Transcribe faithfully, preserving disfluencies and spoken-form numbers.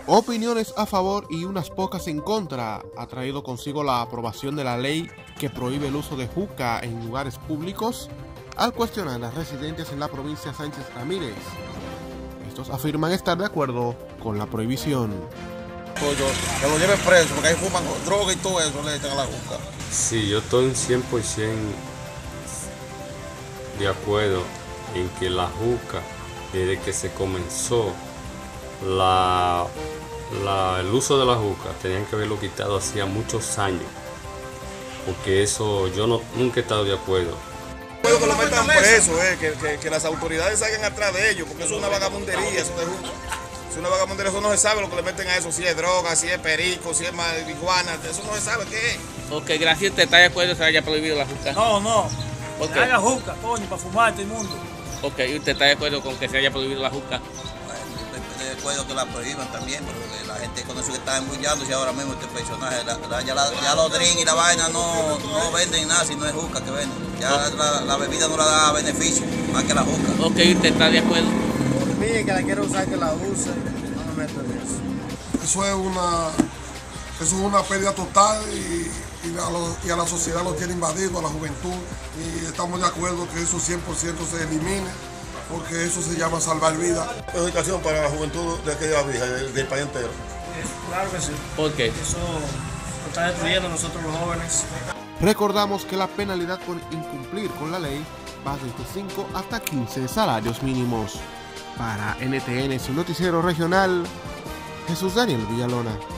Opiniones a favor y unas pocas en contra ha traído consigo la aprobación de la ley que prohíbe el uso de juca en lugares públicos al cuestionar a residentes en la provincia Sánchez Ramírez. Estos afirman estar de acuerdo con la prohibición. Que lo lleven preso porque ahí fuman droga y todo eso le echan a la juca. Sí, yo estoy cien por ciento de acuerdo en que la juca, desde que se comenzó la, la, el uso de la juca, tenían que haberlo quitado hacía muchos años, porque eso yo no, nunca he estado de acuerdo. Puedo que lo metan preso, eh, que, que, que las autoridades salgan atrás de ellos, porque eso es una vagabundería, eso de juca. Es una vagabundería, eso no se sabe lo que le meten a eso, si es droga, si es perico, si es marihuana, eso no se sabe qué es. Ok, gracias, ¿usted está de acuerdo que se haya prohibido la juca? No, no, ¿Por que qué? haga juca, coño, para fumar todo el mundo. Ok, ¿y usted está de acuerdo con que se haya prohibido la juca? Bueno, yo estoy de acuerdo que la prohíban también, pero la gente con eso que está embullándose ahora mismo este personaje, la, la, ya, la, ya los drinks y la vaina no, no venden nada si no es juca que venden. Ya Oh. la, la bebida no la da beneficio, más que la juca. Ok, ¿usted está de acuerdo? Por mí, que la quiera usar, que la use, no me meto en eso. Eso es una, eso es una pérdida total y, y, a lo, y a la sociedad lo tiene invadido, a la juventud, y estamos de acuerdo que eso cien por ciento se elimine, porque eso se llama salvar vidas. Educación para la juventud de aquella vieja, del, del país entero. Claro que sí. ¿Por qué? Eso lo está destruyendo a nosotros los jóvenes. Recordamos que la penalidad por incumplir con la ley va desde cinco hasta quince salarios mínimos. Para N T N, su noticiero regional, Jesús Daniel Villalona.